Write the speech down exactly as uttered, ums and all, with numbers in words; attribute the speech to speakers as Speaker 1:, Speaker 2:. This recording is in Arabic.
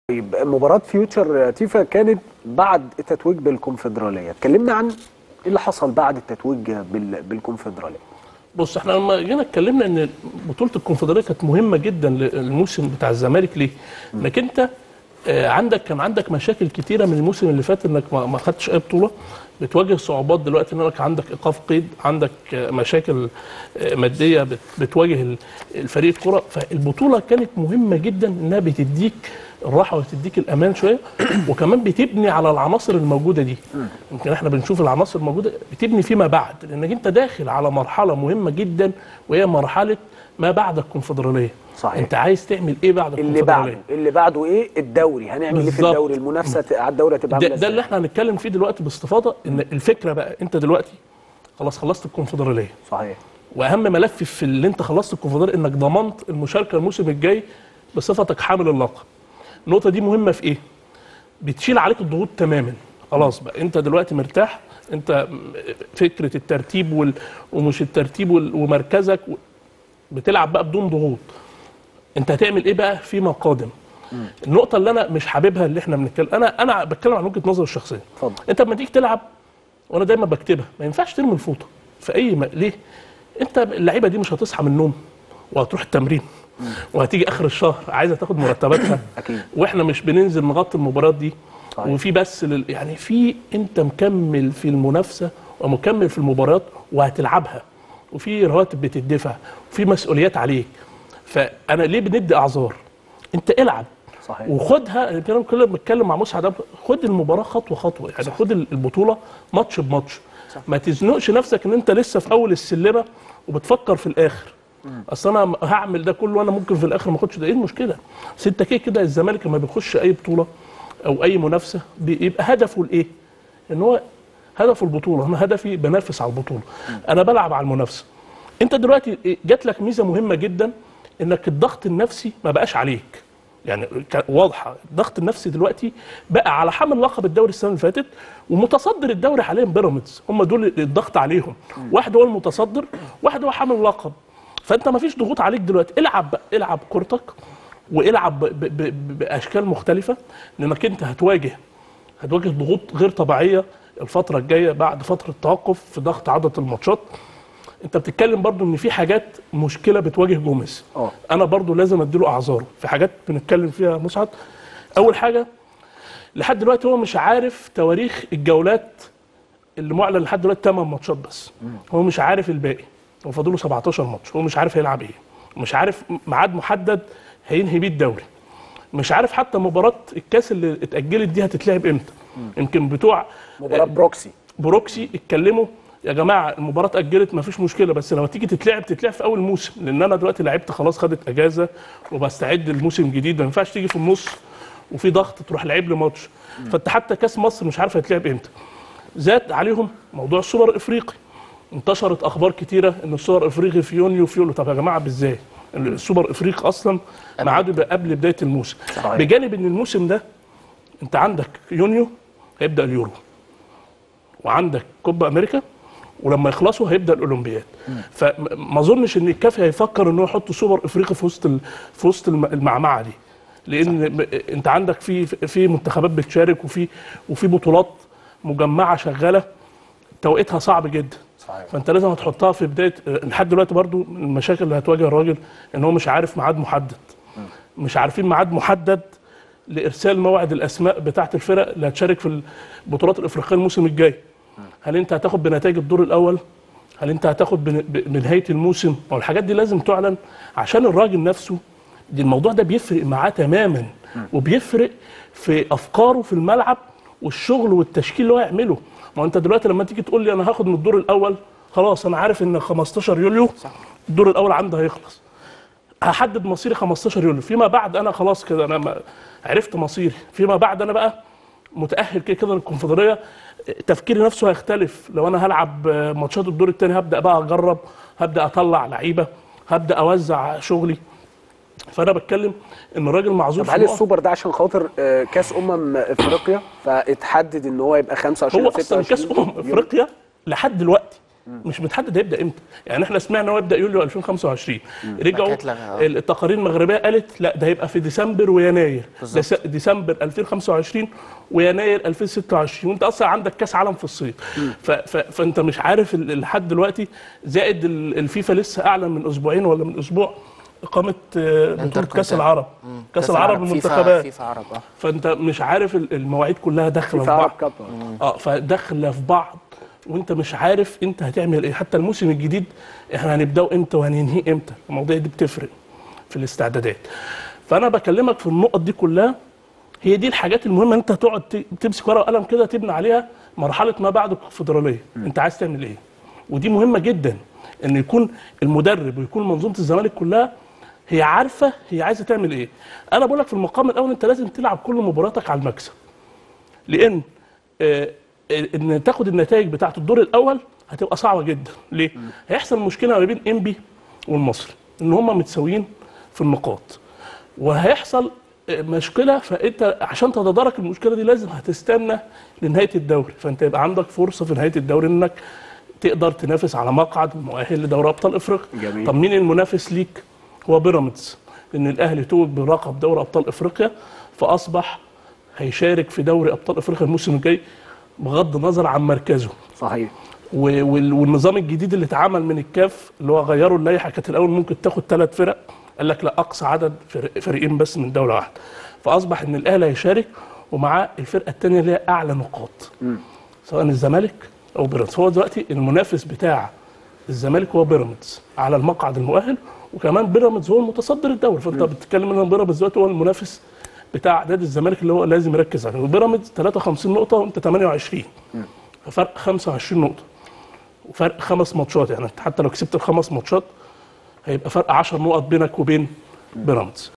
Speaker 1: طيب مباراة فيوتشر تيفا كانت بعد التتويج بالكونفدرالية، اتكلمنا عن ايه اللي حصل بعد التتويج بالكونفدرالية.
Speaker 2: بص، احنا لما جينا اتكلمنا ان بطولة الكونفدرالية كانت مهمة جدا للموسم بتاع الزمالك. ليه؟ انك انت آه عندك كان عندك مشاكل كتيرة من الموسم اللي فات، انك ما خدتش اي بطولة، بتواجه صعوبات دلوقتي انك عندك ايقاف قيد، عندك آه مشاكل آه مادية بتواجه الفريق الكرة. فالبطولة كانت مهمة جدا انها بتديك الراحه وتديك الامان شويه، وكمان بتبني على العناصر الموجوده دي. يمكن احنا بنشوف العناصر الموجوده بتبني فيما بعد، لانك انت داخل على مرحله مهمه جدا وهي مرحله ما بعد الكونفدراليه.
Speaker 1: صحيح.
Speaker 2: انت عايز تعمل ايه بعد
Speaker 1: اللي
Speaker 2: الكونفدراليه؟
Speaker 1: بعده اللي بعده ايه؟ الدوري. هنعمل ايه في الدوري؟ المنافسه على الدوري هتبقى عامله
Speaker 2: ازاي؟
Speaker 1: ازاي؟
Speaker 2: ده اللي احنا هنتكلم فيه دلوقتي باستفاضه. ان الفكره بقى انت دلوقتي خلاص خلصت الكونفدراليه.
Speaker 1: صحيح.
Speaker 2: واهم ملف في اللي انت خلصت الكونفدراليه انك ضمنت المشاركه الموسم الجاي بصفتك حامل اللقب. النقطة دي مهمة في إيه؟ بتشيل عليك الضغوط تماماً، خلاص بقى أنت دلوقتي مرتاح، أنت فكرة الترتيب وال... ومش الترتيب وال... ومركزك و... بتلعب بقى بدون ضغوط. أنت هتعمل إيه بقى فيما قادم؟ م. النقطة اللي أنا مش حاببها اللي إحنا بنتكلم، أنا أنا بتكلم عن وجهة نظري الشخصية.
Speaker 1: اتفضل.
Speaker 2: أنت لما تيجي تلعب، وأنا دايماً بكتبها، ما ينفعش ترمي الفوطة في أي م... ليه؟ أنت اللعيبة دي مش هتصحى من النوم وهتروح التمرين وهتيجي اخر الشهر عايزه تاخد مرتباتها.
Speaker 1: اكيد.
Speaker 2: واحنا مش بننزل نغطي المباريات دي. صحيح. وفي بس لل... يعني في انت مكمل في المنافسه ومكمل في المباريات وهتلعبها، وفي رواتب بتدفع وفي مسؤوليات عليك. فانا ليه بندي اعذار؟ انت العب.
Speaker 1: صحيح.
Speaker 2: وخدها. الكلام كله بنتكلم مع مسعد، خد المباراه خطوه خطوه، يعني صح. خد البطوله ماتش بماتش. صح. ما تزنقش نفسك ان انت لسه في اول السلمه وبتفكر في الاخر. اصل انا هعمل ده كله وانا ممكن في الاخر ما اخدش. ده ايه المشكله؟ بس انت كده كده الزمالك لما بيخش اي بطوله او اي منافسه بيبقى هدفه الايه؟ ان هو هدفه البطوله. انا هدفي بنافس على البطوله، انا بلعب على المنافسه. انت دلوقتي جات لك ميزه مهمه جدا، انك الضغط النفسي ما بقاش عليك. يعني واضحه، الضغط النفسي دلوقتي بقى على حامل لقب الدوري السنه اللي فاتت، ومتصدر الدوري حاليا بيراميدز، هم دول الضغط عليهم. واحد هو المتصدر، واحد هو حامل لقب. فانت ما فيش ضغوط عليك دلوقتي. العب بقى، العب كورتك والعب ب ب ب باشكال مختلفه، لانك انت هتواجه هتواجه ضغوط غير طبيعيه الفتره الجايه بعد فتره توقف في ضغط عدد الماتشات. انت بتتكلم برضو ان في حاجات مشكله بتواجه جوميز. اه انا برضو لازم اديله اعذاره في حاجات بنتكلم فيها مسعد. اول حاجه، لحد دلوقتي هو مش عارف تواريخ الجولات اللي معلن لحد دلوقتي ثمان ماتشات بس. هو مش عارف الباقي، هو فاضله سبعتاشر ماتش، هو مش عارف هيلعب ايه، مش عارف ميعاد محدد هينهي بيه الدوري، مش عارف حتى مباراه الكاس اللي اتاجلت دي هتتلعب امتى. يمكن بتوع
Speaker 1: مباراه بروكسي
Speaker 2: بروكسي اتكلموا يا جماعه المباراه اتاجلت ما فيش مشكله، بس لما تيجي تتلعب تتلعب في اول موسم، لان انا دلوقتي لعبت خلاص، خدت اجازه وبستعد لموسم جديد. ما ينفعش تيجي في النص وفي ضغط تروح لعب لي ماتش. فانت حتى كاس مصر مش عارف هيتلعب امتى. زاد عليهم موضوع السوبر الافريقي، انتشرت اخبار كتيره ان السوبر الافريقي في يونيو في يوليو. طب يا جماعه ازاي؟ السوبر الافريقي اصلا ميعاده يبقى قبل بدايه الموسم. صحيح. بجانب ان الموسم ده انت عندك يونيو هيبدا اليورو، وعندك كوبا امريكا، ولما يخلصوا هيبدا الاولمبياد. فما اظنش ان الكاف هيفكر ان هو يحط سوبر افريقي في وسط في وسط المعمعه دي، لان صح. انت عندك في في منتخبات بتشارك، وفي وفي بطولات مجمعه شغاله توقيتها صعب جدا. صحيح. فانت لازم هتحطها في بدايه. لحد دلوقتي برضو المشاكل اللي هتواجه الراجل ان هو مش عارف ميعاد محدد. م. مش عارفين ميعاد محدد لارسال موعد الاسماء بتاعه الفرق اللي هتشارك في البطولات الافريقيه الموسم الجاي. م. هل انت هتاخد بنتائج الدور الاول؟ هل انت هتاخد بنهايه الموسم؟ والحاجات دي لازم تعلن عشان الراجل نفسه. دي الموضوع ده بيفرق معاه تماما. م. وبيفرق في افكاره في الملعب والشغل والتشكيل اللي هو يعمله. ما انت دلوقتي لما تيجي تقول لي انا هاخد من الدور الاول، خلاص انا عارف ان خمستاشر يوليو صح. الدور الاول عندي هيخلص، هحدد مصيري خمستاشر يوليو. فيما بعد انا خلاص كده انا عرفت مصيري. فيما بعد انا بقى متاهل كده كده للكونفدراليه. تفكيري نفسه هيختلف. لو انا هلعب ماتشات الدور الثاني هبدا بقى اجرب، هبدا اطلع لعيبه، هبدا اوزع شغلي. فانا بتكلم ان الراجل معذور.
Speaker 1: طب هل السوبر ده عشان خاطر كاس امم افريقيا فاتحدد ان هو يبقى خمسة وعشرين
Speaker 2: هو اصلا كاس امم افريقيا لحد دلوقتي مش متحدد هيبدا امتى. يعني احنا سمعنا هو يبدا يوليو ألفين وخمسة وعشرين، رجعوا التقارير المغربيه قالت لا ده هيبقى في ديسمبر ويناير، ديسمبر ألفين وخمسة وعشرين ويناير ألفين وستة وعشرين، وانت اصلا عندك كاس عالم في الصيف. فانت مش عارف لحد دلوقتي، زائد الفيفا لسه اعلن من اسبوعين ولا من اسبوع اقامه بطوله كاس العرب، كاس العرب المنتخبات فيفا عرب. اه فانت مش عارف المواعيد كلها داخله في بعض، اه فداخله في بعض، وانت مش عارف انت هتعمل ايه. حتى الموسم الجديد احنا هنبداه امتى وهننهيه امتى، المواضيع دي بتفرق في الاستعدادات. فانا بكلمك في النقط دي كلها، هي دي الحاجات المهمه. انت تقعد تمسك ورقه وقلم كده تبني عليها مرحله ما بعد الكونفدراليه، انت عايز تعمل ايه. ودي مهمه جدا، ان يكون المدرب ويكون منظومه الزمالك كلها هي عارفه هي عايزه تعمل ايه. انا بقول لك في المقام الاول انت لازم تلعب كل مباراتك على المكسب، لان آه ان تاخد النتائج بتاعه الدور الاول هتبقى صعبه جدا. ليه؟ م. هيحصل مشكله ما بين انبي والمصري ان هم متساويين في النقاط، وهيحصل مشكله، فانت عشان تتدارك المشكله دي لازم هتستنى لنهايه الدوري، فانت يبقى عندك فرصه في نهايه الدوري انك تقدر تنافس على مقعد مؤهل لدوري ابطال افريقيا. طب مين المنافس ليك؟ هو بيراميدز، لان الاهلي توج بلقب دوري ابطال افريقيا، فاصبح هيشارك في دوري ابطال افريقيا الموسم الجاي بغض النظر عن مركزه.
Speaker 1: صحيح.
Speaker 2: والنظام الجديد اللي اتعمل من الكاف اللي هو غيروا اللائحه، كانت الاول ممكن تاخد ثلاث فرق، قال لك لا اقصى عدد فريقين بس من دوله واحده، فاصبح ان الاهلي هيشارك ومعاه الفرقه الثانيه اللي هي اعلى نقاط م. سواء الزمالك او بيراميدز. هو دلوقتي المنافس بتاع الزمالك هو بيراميدز على المقعد المؤهل، وكمان بيراميدز هو المتصدر الدوري، فانت م. بتتكلم ان بيراميدز دلوقتي هو المنافس بتاع نادي الزمالك اللي هو لازم يركز عليه. وبيراميدز ثلاثة وخمسين نقطه وانت ثمانية وعشرين، ففرق خمسة وعشرين نقطه وفرق خمس ماتشات، يعني حتى لو كسبت الخمس ماتشات هيبقى فرق عشر نقط بينك وبين بيراميدز.